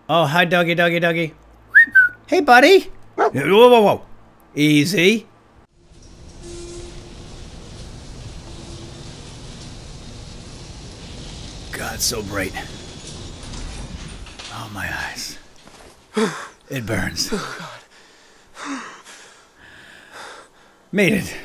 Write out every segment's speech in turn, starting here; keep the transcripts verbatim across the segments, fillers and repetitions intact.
Oh, hi, doggy, doggy, doggy. Hey, buddy. Whoa, whoa, whoa. Easy. God, so bright. Oh, my eyes. It burns. Oh, God. Made it.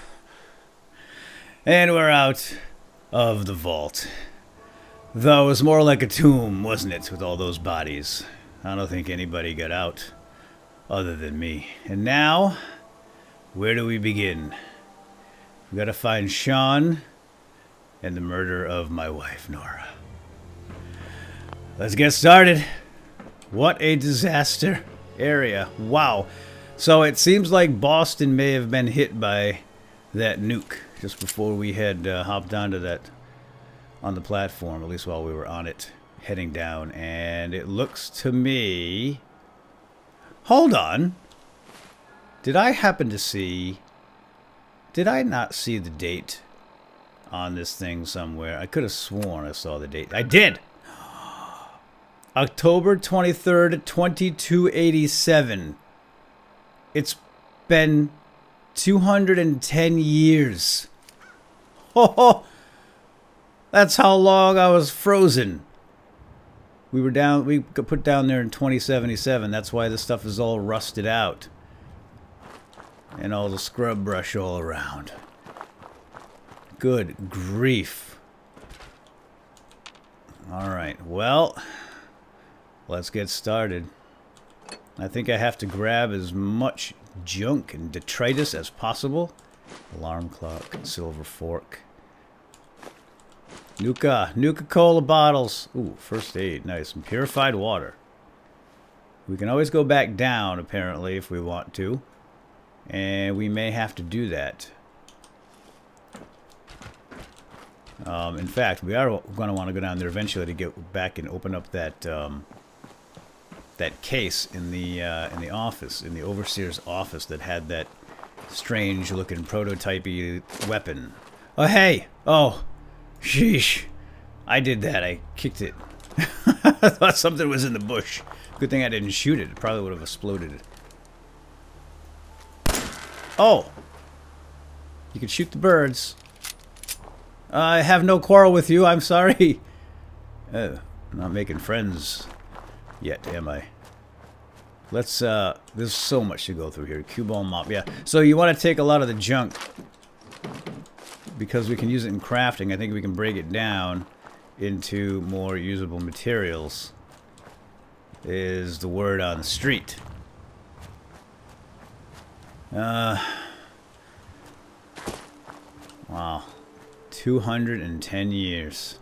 And we're out of the vault. Though it was more like a tomb, wasn't it, with all those bodies? I don't think anybody got out other than me. And now, where do we begin? We gotta find Sean and the murder of my wife, Nora. Let's get started. What a disaster area. Wow. So it seems like Boston may have been hit by that nuke just before we had uh, hopped onto that, on the platform, at least while we were on it, heading down. And it looks to me... Hold on. Did I happen to see... Did I not see the date on this thing somewhere? I could have sworn I saw the date. I did! October twenty-third, twenty-two eighty-seven. It's been two hundred ten years. Oh, that's how long I was frozen. We were down, we got put down there in twenty seventy-seven. That's why this stuff is all rusted out. And all the scrub brush all around. Good grief. Alright, well, let's get started. I think I have to grab as much junk and detritus as possible. Alarm clock, silver fork. Nuka, Nuka-Cola bottles. Ooh, first aid, nice. And purified water. We can always go back down, apparently, if we want to. And we may have to do that. Um, in fact, we are going to want to go down there eventually to get back and open up that um, that case in the uh, in the office, in the overseer's office, that had that strange-looking prototypey weapon. Oh, hey! Oh, sheesh! I did that. I kicked it. I thought something was in the bush. Good thing I didn't shoot it. It probably would have exploded. Oh! You can shoot the birds. I have no quarrel with you. I'm sorry. Uh, I'm not making friends yet, am I? Let's, uh, there's so much to go through here. Cue ball mop, yeah. So you want to take a lot of the junk, because we can use it in crafting. I think we can break it down into more usable materials, is the word on the street. Uh, wow. two hundred ten years.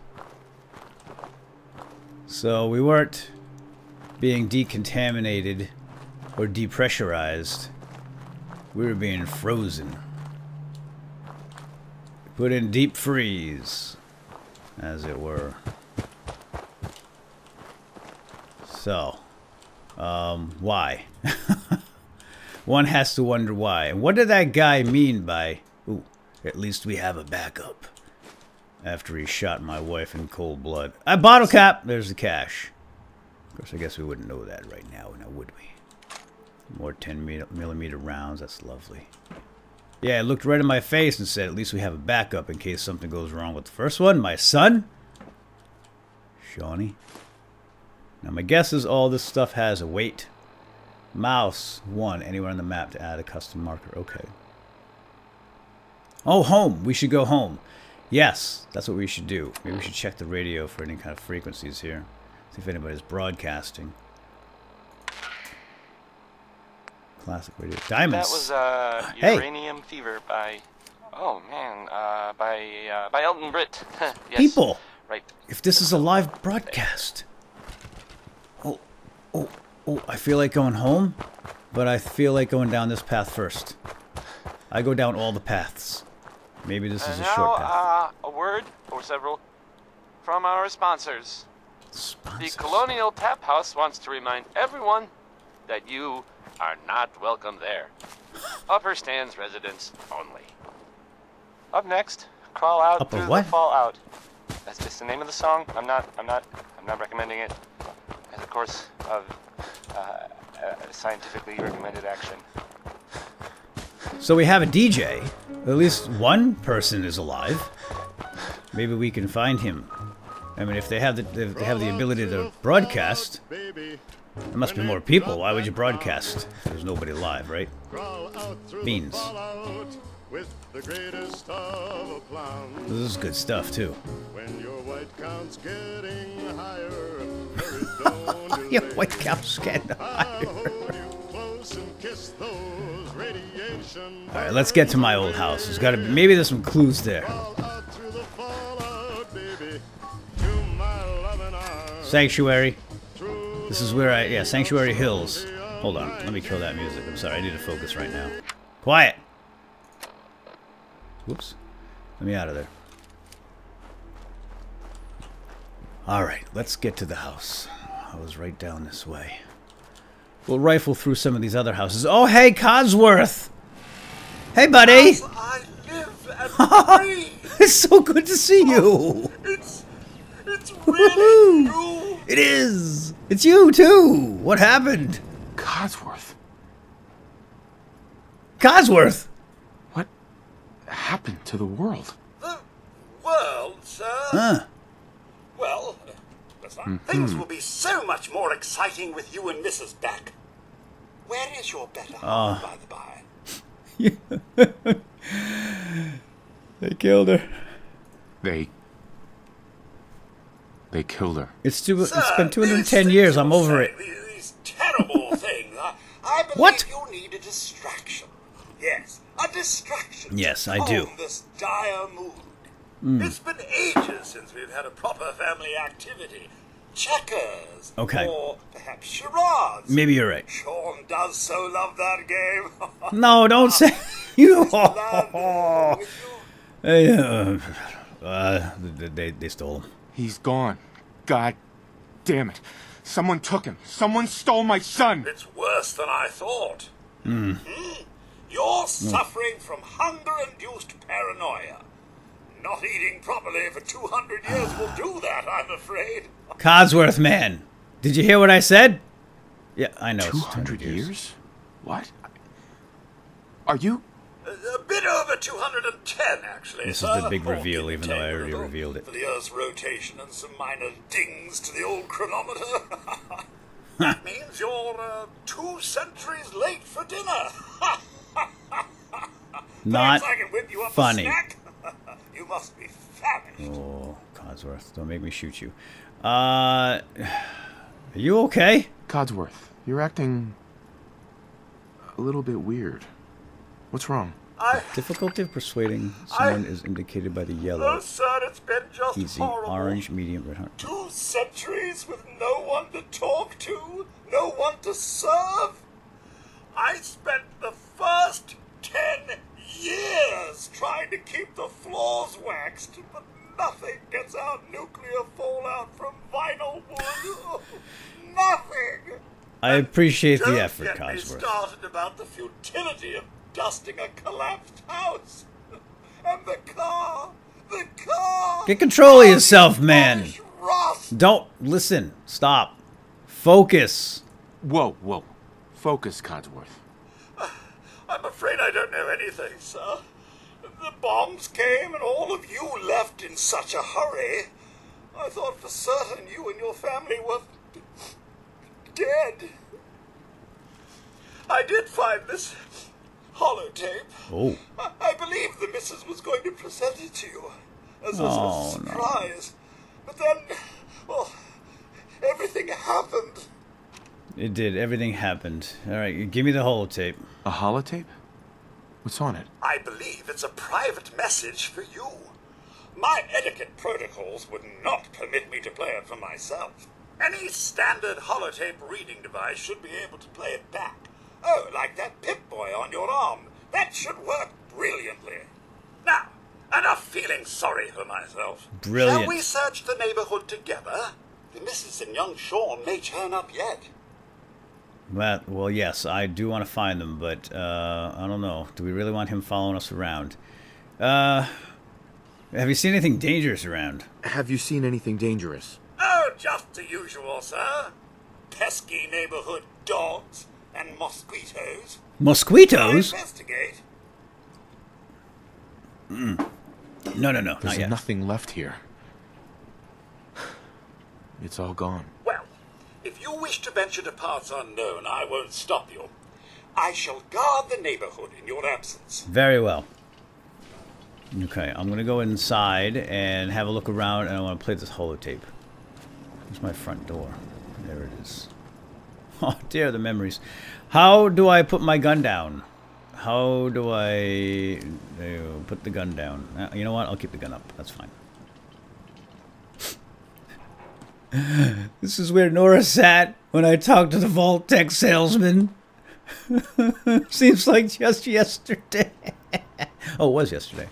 So we weren't being decontaminated or depressurized. We were being frozen. Put in deep freeze, as it were. So, um, why? One has to wonder why. And what did that guy mean by, ooh, at least we have a backup, after he shot my wife in cold blood? A bottle cap! There's the cash. Of course, I guess we wouldn't know that right now, now would we? More ten millimeter rounds, that's lovely. Yeah, it looked right in my face and said, at least we have a backup in case something goes wrong with the first one. My son? Shawnee. Now, my guess is all this stuff has a weight. Mouse, one, anywhere on the map to add a custom marker. Okay. Oh, home. We should go home. Yes, that's what we should do. Maybe we should check the radio for any kind of frequencies here. See if anybody's broadcasting. Classic radio. Diamonds. That was uh, Hey. Uranium Fever by, oh man, uh, by uh, by Elton Britt. Yes. People, Right. if this is a live broadcast. Oh, oh, oh, I feel like going home, but I feel like going down this path first. I go down all the paths. Maybe this is And a now, short path. uh, a word or several from our sponsors. Sponsors. The Colonial Tap House wants to remind everyone that you are not welcome there. Upper Stands residents only. Up next, Crawl Out Upper Through what? the Fallout. That's just the name of the song. I'm not, I'm not, I'm not recommending it. And of course, uh, of uh, uh, scientifically recommended action. So we have a D J. At least one person is alive. Maybe we can find him. I mean, if they have the if they have the ability to broadcast, there must be more people. Why would you broadcast? There's nobody alive, right? Beans. This is good stuff too. Your white count's getting higher. All right, let's get to my old house. There's got to be, maybe there's some clues there. Sanctuary. This is where I, yeah, Sanctuary Hills. Hold on, let me kill that music. I'm sorry, I need to focus right now. Quiet. Whoops. Let me out of there. All right, let's get to the house. I was right down this way. We'll rifle through some of these other houses. Oh, hey, Codsworth! Hey, buddy! As I live and breathe. It's so good to see you! It's, it's really you! It is! It's you, too! What happened? Codsworth. Codsworth! What happened to the world? The world, sir? Huh. Well, that's fine. Mm-hmm. Things will be so much more exciting with you and Missus back. Where is your better half, by the by? They killed her. They... They killed her. It's too. Sir, It's been two hundred ten these years. things I'm you're over saying, it. These, these terrible things. I, I believe What? you need a distraction. Yes, a distraction. Yes, to I do. calm this dire mood. Mm. It's been ages since we've had a proper family activity. Checkers. Okay. Or perhaps charades. Maybe you're right. Sean does so love that game. No, don't say you. Land with you. Hey, uh, uh, they, they they stole him. He's gone. God damn it. Someone took him. Someone stole my son. It's worse than I thought. Mm. Hmm? You're suffering from hunger-induced paranoia. Not eating properly for two hundred years will do that, I'm afraid. Codsworth, man, did you hear what I said? Yeah, I know. Two It's hundred two hundred years. years? What? Are you... A, a bit over two hundred ten, actually. This is sir. the big All reveal, give even though I take a already little revealed it. For the Earth's rotation and some minor dings to the old chronometer. That means you're uh, two centuries late for dinner. Not Perhaps I can whip you up funny. A snack? You must be famished. Oh, Codsworth, don't make me shoot you. Uh, are you okay? Codsworth, you're acting... a little bit weird. What's wrong? I... Difficulty of persuading someone I- is indicated by the Oh, yellow. sir, it's been just Easy, horrible. orange, medium, red heart. Two centuries with no one to talk to, no one to serve. I spent the first ten years trying to keep the floors waxed, but nothing gets out nuclear fallout from vinyl wood. Nothing. I appreciate Don't the effort, get me Codsworth. started about the futility of dusting a collapsed house. And the car, the car. Get control of yourself, man. Polish rust. Don't listen. Stop. Focus. Whoa, whoa. Focus, Codsworth. I'm afraid I don't know anything, sir. The bombs came and all of you left in such a hurry. I thought for certain you and your family were dead. I did find this holotape. Oh. I, I believe the missus was going to present it to you as a, Oh, a surprise. But then, well, everything happened. It did. Everything happened. All right, give me the holotape. A holotape? What's on it? I believe it's a private message for you. My etiquette protocols would not permit me to play it for myself. Any standard holotape reading device should be able to play it back. Oh, like that Pip-Boy on your arm. That should work brilliantly. Now, enough feeling sorry for myself. Brilliant. Shall we search the neighborhood together? The missus and young Sean may turn up yet. Well, well, yes, I do want to find them, but uh, I don't know. Do we really want him following us around? Uh, have you seen anything dangerous around? Have you seen anything dangerous? Oh, just the usual, sir. pesky neighborhood dogs and mosquitoes. Mosquitoes? I investigate. Mm. No, no, no, There's not yet. nothing left here. It's all gone. Well, if you wish to venture to parts unknown, I won't stop you. I shall guard the neighborhood in your absence. Very well. Okay, I'm gonna go inside and have a look around, and I want to play this holotape. Where's my front door? There it is. Oh dear, the memories. How do I put my gun down? How do I uh, put the gun down? Uh, you know what? I'll keep the gun up. That's fine. This is where Nora sat when I talked to the Vault Tech salesman. Seems like just yesterday. Oh, it was yesterday.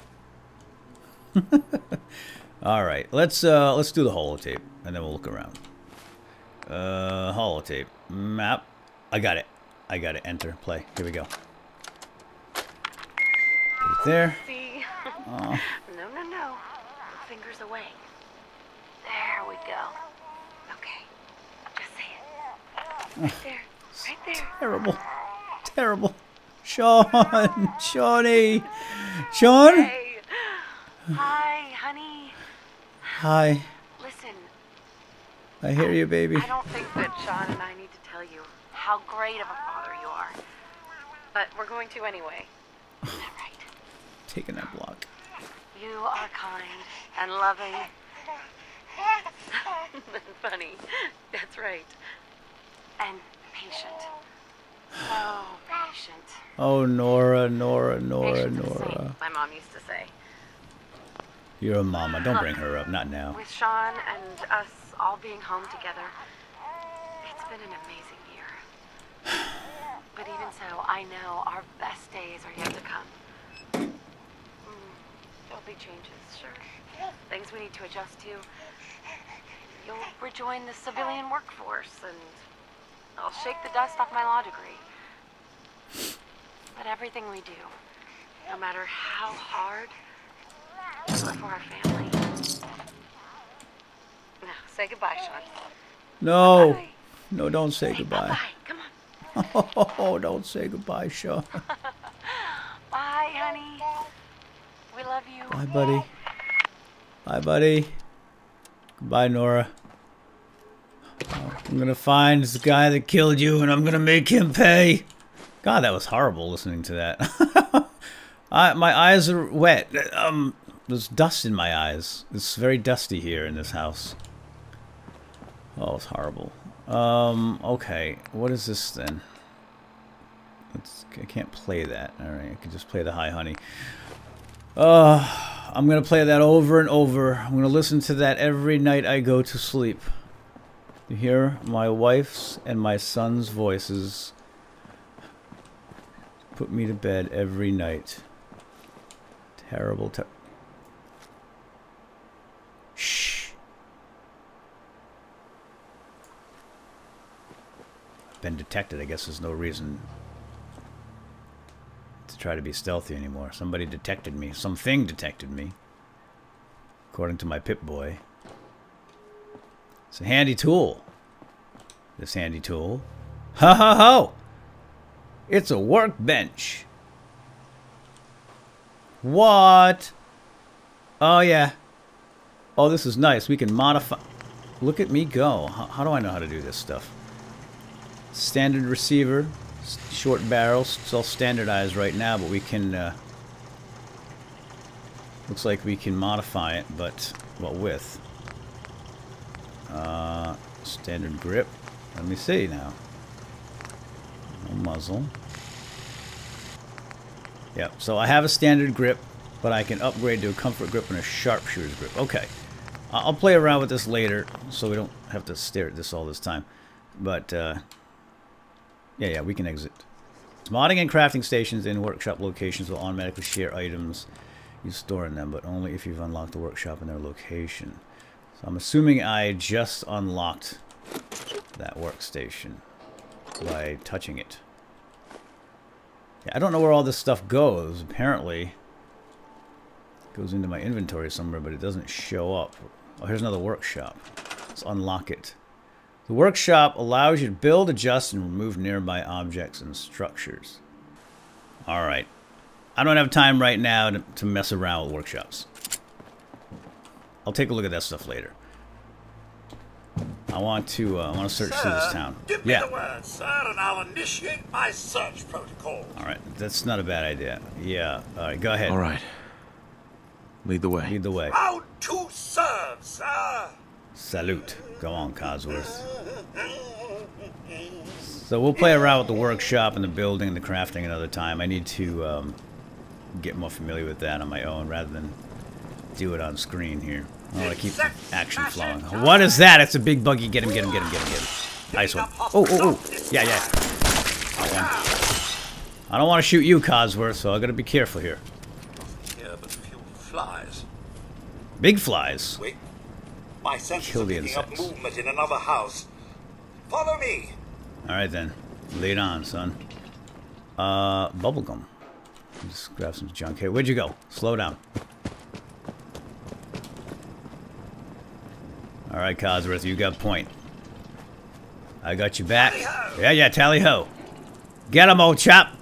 All right, let's uh, let's do the holotape, and then we'll look around. Uh, holotape map. I got it. I got it. Enter. Play. Here we go. Put it there. See? Oh. No, no, no. Fingers away. There we go. Okay. Just say it. Right there. Right there. Terrible. Terrible. Sean. Shawnee. Sean. Hey. Hi, honey. Hi. Listen. I hear you, baby. I don't think that Sean and I need to tell you how great of a father you are. But we're going to anyway. Isn't that right? Taking that block. You are kind and loving. Funny. That's right. And patient. So patient. Oh, Nora, Nora, Nora, Patience is Nora. safe, my mom used to say. You're a mama. Don't bring her up. Not now. With Sean and us all being home together, it's been an amazing year. But even so, I know our best days are yet to come. Mm, there'll be changes, sure. Things we need to adjust to. You'll rejoin the civilian workforce, and I'll shake the dust off my law degree. But everything we do, no matter how hard, is for our family. Now, say goodbye, Sean. No. Bye. No, don't say Say goodbye. bye. Come on. Oh, don't say goodbye, Sean. Bye, honey. We love you. Bye, buddy. Bye, buddy. Goodbye, Nora. I'm gonna find this guy that killed you, and I'm gonna make him pay. God, that was horrible listening to that. I, my eyes are wet. Um, there's dust in my eyes. It's very dusty here in this house. Oh, it's horrible. Um, okay. What is this then? It's, I can't play that. Alright, I can just play the Hi Honey. Uh, I'm going to play that over and over. I'm going to listen to that every night I go to sleep. You hear my wife's and my son's voices put me to bed every night. Terrible, ter- Shh. Been detected. I guess there's no reason to try to be stealthy anymore. Somebody detected me. Something detected me. According to my Pip-Boy. It's a handy tool. This handy tool. Ha ha ho! It's a workbench. What? Oh yeah. Oh, this is nice. We can modify. Look at me go. How, how do I know how to do this stuff? Standard receiver, short barrels. It's all standardized right now, but we can. Uh, looks like we can modify it, but what width? Uh, standard grip. Let me see now. No muzzle. Yep. So I have a standard grip, but I can upgrade to a comfort grip and a sharpshooter's grip. Okay. I'll play around with this later, so we don't have to stare at this all this time. But. Uh, Yeah, yeah, we can exit. Modding and crafting stations in workshop locations will automatically share items you store in them, but only if you've unlocked the workshop in their location. So I'm assuming I just unlocked that workstation by touching it. Yeah, I don't know where all this stuff goes. Apparently, it goes into my inventory somewhere, but it doesn't show up. Oh, here's another workshop. Let's unlock it. The workshop allows you to build, adjust, and remove nearby objects and structures. Alright. I don't have time right now to, to mess around with workshops. I'll take a look at that stuff later. I want to uh, I want to search Sir, through this town. Give me Yeah. the word, sir, and I'll initiate my search protocol. Alright, that's not a bad idea. Yeah. Alright, go ahead. All right. Lead the way. Lead the way. Round two serve, sir. Salute. Go on, Cosworth. So we'll play around with the workshop and the building and the crafting another time. I need to um, get more familiar with that on my own rather than do it on screen here. I want to keep the action flowing. What is that? It's a big buggy. Get him, get him, get him, get him, get him. Nice one. Oh, oh, oh. Yeah, yeah. That one. I don't want to shoot you, Cosworth, so I got to be careful here. Yeah, but a few flies. Big flies. Wait. My senses Kill are the picking up insects. movement in another house. Follow me. Alright then. Lead on, son. Uh, bubblegum. Just grab some junk here. Where'd you go? Slow down. Alright, Cosworth, you got point. I got you back. Tally-ho! Yeah, yeah, tally ho. Get him, old chap.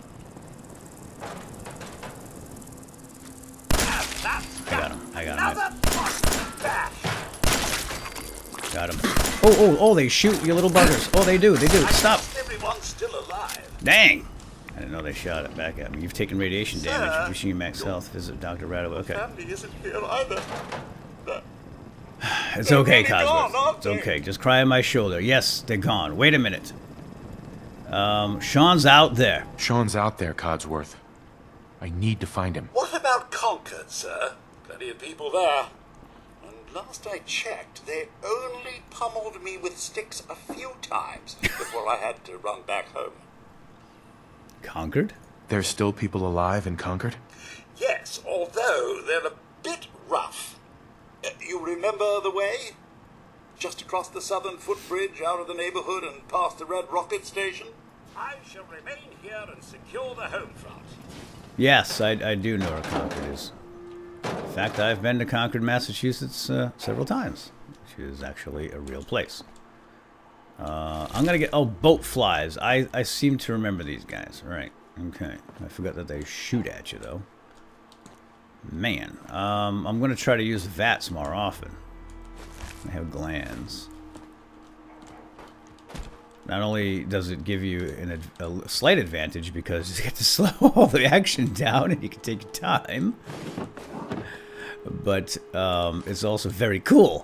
I got him. I got him. Got him. Oh, oh, oh, they shoot, you little buggers. Oh, they do, they do. Stop. Everyone's still alive. Dang. I didn't know they shot it back at me. You've taken radiation Sir, damage. Wishing you max health. Visit Doctor Radaway. Okay. Family isn't here either. The- It's They're okay, really gone, Cosworth. aren't It's they? okay. Just cry on my shoulder. Yes, they're gone. Wait a minute. Um, Sean's out there. Sean's out there, Codsworth. I need to find him. What about Concord, sir? Plenty of people there. And last I checked, they only pummeled me with sticks a few times before I had to run back home. Conquered? There's still people alive in Concord? Yes, although they're a bit rough. Uh, you remember the way? Just across the southern footbridge, out of the neighborhood, and past the Red Rocket Station? I shall remain here and secure the home front. Yes, I, I do know where Concord is. In fact, I've been to Concord, Massachusetts uh, several times, which is actually a real place. Uh, I'm going to get... Oh, boat flies. I, I seem to remember these guys. Right. Okay. I forgot that they shoot at you, though. Man. Um, I'm going to try to use V A Ts more often. I have glands. Not only does it give you an, a slight advantage because you get to slow all the action down and you can take your time, but um, it's also very cool.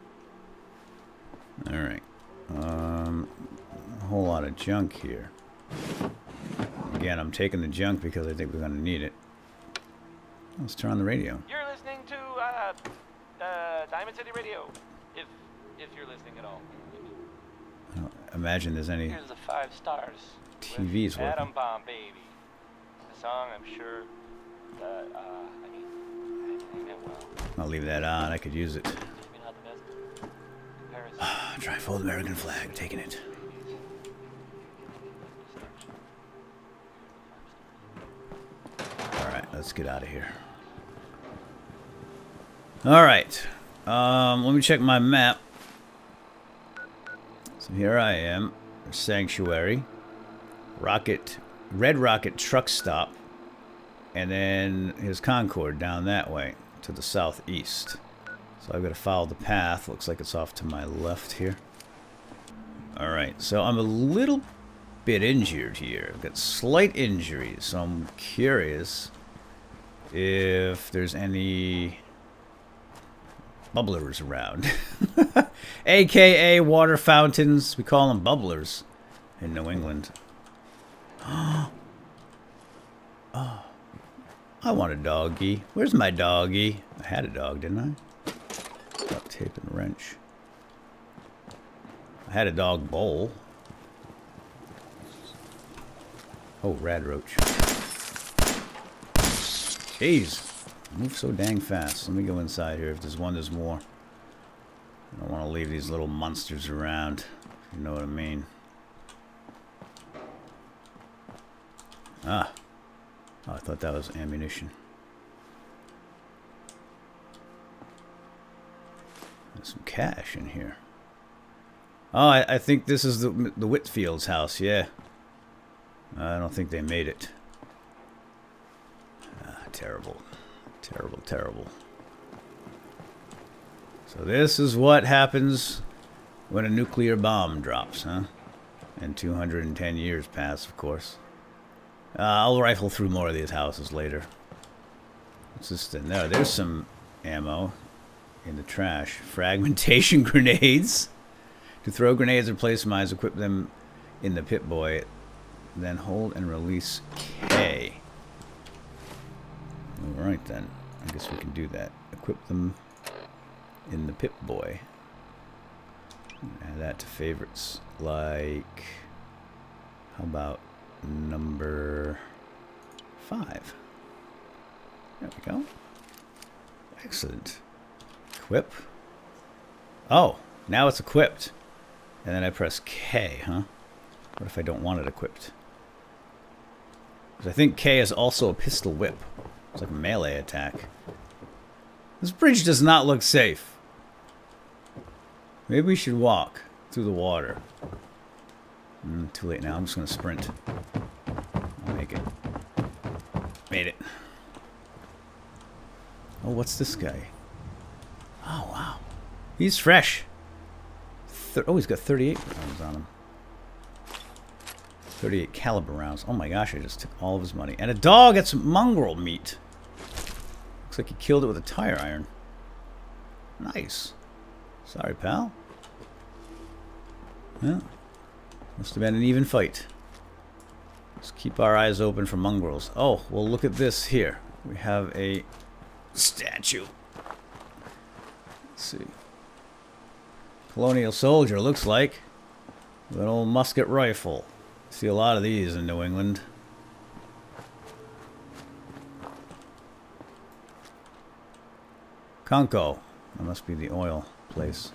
Alright. Um, a whole lot of junk here. Again, I'm taking the junk because I think we're going to need it. Let's turn on the radio. You're listening to uh, uh, Diamond City Radio, if if you're listening at all. I don't imagine there's any Here's the five stars. T Vs with Atom working. Bomb Baby. The song, I'm sure that uh, I mean, I meant well. I'll leave that on. I could use it. Maybe not the best comparison. Trifold American flag, taking it. Alright, let's get out of here. Alright. Um, let me check my map. So here I am. Sanctuary. Rocket. Red Rocket truck stop. And then here's Concord down that way to the southeast. So I've got to follow the path. Looks like it's off to my left here. Alright, so I'm a little bit injured here. I've got slight injuries, so I'm curious if there's any bubblers around. A K A water fountains. We call them bubblers in New England. Oh, I want a doggy. Where's my doggy? I had a dog, didn't I? Duct tape and wrench. I had a dog bowl. Oh, rad roach. Jeez. Move so dang fast. Let me go inside here. If there's one, there's more. I don't want to leave these little monsters around. If you know what I mean. Ah. Oh, I thought that was ammunition. There's some cash in here. Oh, I, I think this is the the Whitfield's house. Yeah. I don't think they made it. Ah, terrible, terrible, terrible. So this is what happens when a nuclear bomb drops, huh? And two hundred ten years pass, of course. Uh, I'll rifle through more of these houses later. What's this in there? There's some ammo in the trash. Fragmentation grenades. To throw grenades or place mines, equip them in the Pip-Boy. Then hold and release K. Alright then. I guess we can do that. Equip them in the Pip-Boy. Add that to favorites. Like, how about number five? There we go. Excellent. Equip. Oh, now it's equipped. And then I press K, huh? What if I don't want it equipped? Because I think K is also a pistol whip. It's like a melee attack. This bridge does not look safe. Maybe we should walk through the water. Mm, too late now. I'm just going to sprint. I'll make it. Made it. Oh, what's this guy? Oh, wow. He's fresh. Thir oh, he's got thirty-eight rounds on him. thirty-eight caliber rounds. Oh my gosh, I just took all of his money. And a dog at some mongrel meat. Looks like he killed it with a tire iron. Nice. Sorry, pal. Well, must have been an even fight. Let's keep our eyes open for mongrels. Oh, well, look at this here. We have a statue. Let's see. Colonial soldier, looks like. With an old musket rifle. See a lot of these in New England. Conco. That must be the oil place.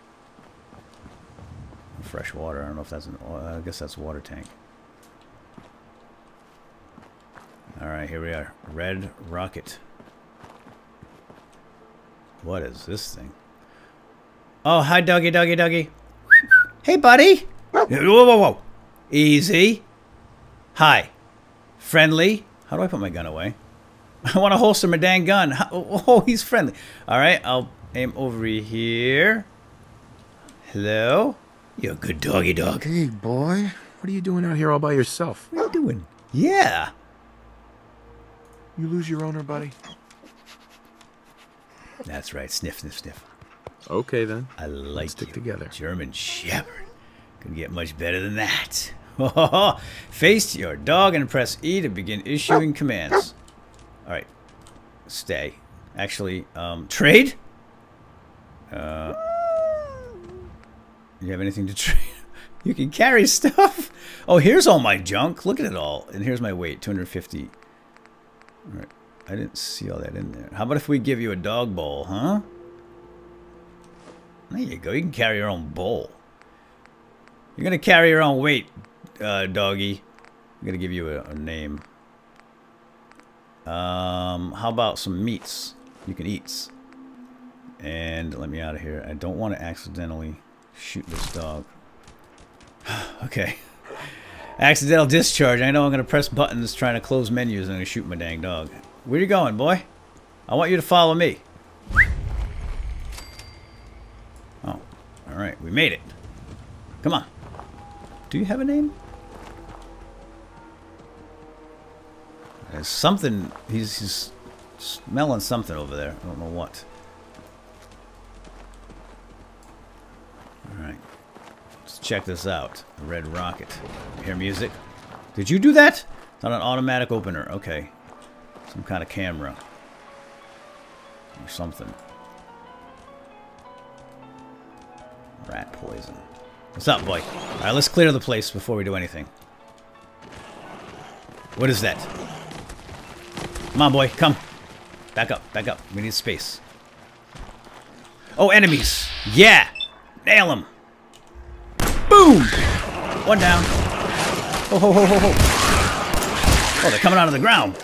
Fresh water. I don't know if that's an oil. I guess that's a water tank. Alright, here we are. Red rocket. What is this thing? Oh, hi, doggy, doggy, doggy. Hey, buddy. Whoa, whoa, whoa. Easy. Hi. Friendly. How do I put my gun away? I want to holster my dang gun. Oh, he's friendly. Alright, I'll aim over here. Hello? You're a good doggy dog. Hey, boy. What are you doing out here all by yourself? What are you doing? Yeah. You lose your owner, buddy? That's right. Sniff, sniff, sniff. Okay, then. I like Let's stick you. together. German Shepherd. Couldn't get much better than that. Face your dog and press E to begin issuing commands. Alright. Stay. Actually, um, trade? Uh, you have anything to trade? You can carry stuff? Oh, here's all my junk. Look at it all. And here's my weight, two hundred fifty. Alright. I didn't see all that in there. How about if we give you a dog bowl, huh? There you go. You can carry your own bowl. You're going to carry your own weight, uh, doggy. I'm going to give you a, a name. Um, how about some meats? You can eat. And let me out of here. I don't want to accidentally shoot this dog. Okay. Accidental discharge. I know I'm going to press buttons trying to close menus and I'm going to shoot my dang dog. Where you going, boy? I want you to follow me. Oh. Alright, we made it. Come on. Do you have a name? There's something. He's, he's smelling something over there. I don't know what. Alright. Let's check this out. A red rocket. You hear music? Did you do that? It's not an automatic opener. Okay. Some kind of camera. Or something. Rat poison. What's up, boy? Alright, let's clear the place before we do anything. What is that? Come on, boy. Come. Back up. Back up. We need space. Oh, enemies. Yeah. Nail them. Boom. One down. Ho, ho, ho, ho, ho. Oh, they're coming out of the ground.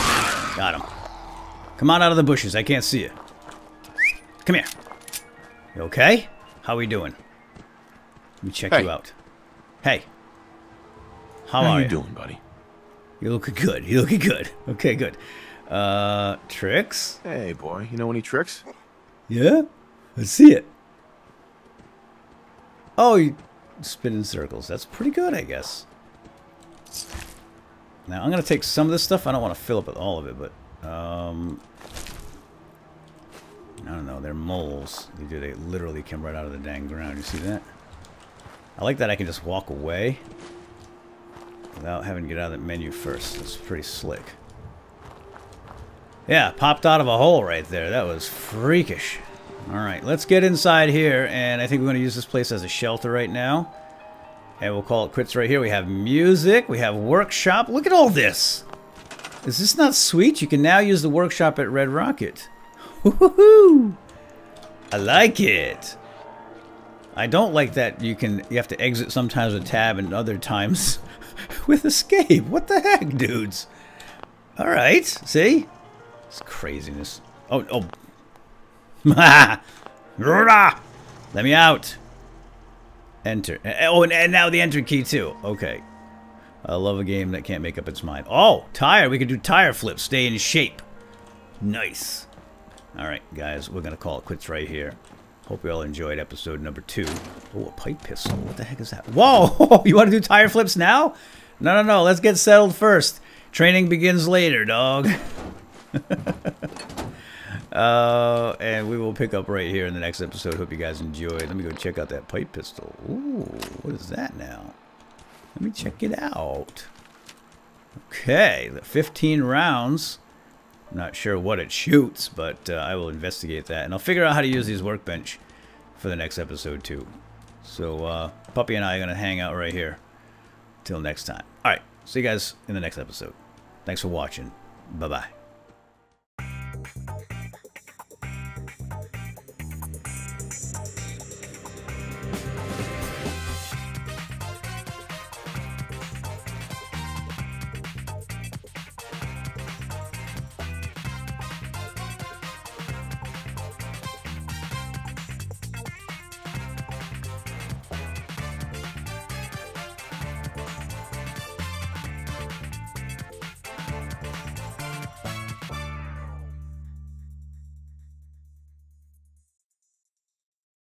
Got him. Come on out of the bushes. I can't see you. Come here. You okay? How we doing? Let me check Hey. you out. Hey. How, How are you you? doing, buddy? You're looking good. You're looking good. Okay, good. Uh, tricks? Hey, boy. You know any tricks? Yeah? Let's see it. Oh, you spin in circles. That's pretty good, I guess. Now, I'm going to take some of this stuff. I don't want to fill up with all of it, but... Um, I don't know. They're moles. They do. They literally come right out of the dang ground. You see that? I like that I can just walk away without having to get out of the menu first. That's pretty slick. Yeah, popped out of a hole right there. That was freakish. Alright, let's get inside here, and I think we're going to use this place as a shelter right now. And we'll call it quits right here. We have music, we have workshop. Look at all this! Is this not sweet? You can now use the workshop at Red Rocket. Woohoo! I like it! I don't like that you can you have to exit sometimes with tab and other times with escape. What the heck, dudes? Alright, see? It's craziness. Oh, oh. Let me out. Enter. Oh, and, and now the enter key too. Okay. I love a game that can't make up its mind. Oh, tire. We can do tire flips. Stay in shape. Nice. Alright, guys. We're going to call it quits right here. Hope you all enjoyed episode number two. Oh, a pipe pistol. What the heck is that? Whoa! You want to do tire flips now? No, no, no. Let's get settled first. Training begins later, dog. uh, and we will pick up right here in the next episode. Hope you guys enjoyed. Let me go check out that pipe pistol. Ooh, what is that now? Let me check it out. Okay, the fifteen rounds. Not sure what it shoots, but uh, I will investigate that. And I'll figure out how to use these workbench for the next episode, too. So, uh, Puppy and I are going to hang out right here. Till next time. Alright, see you guys in the next episode. Thanks for watching. Bye-bye.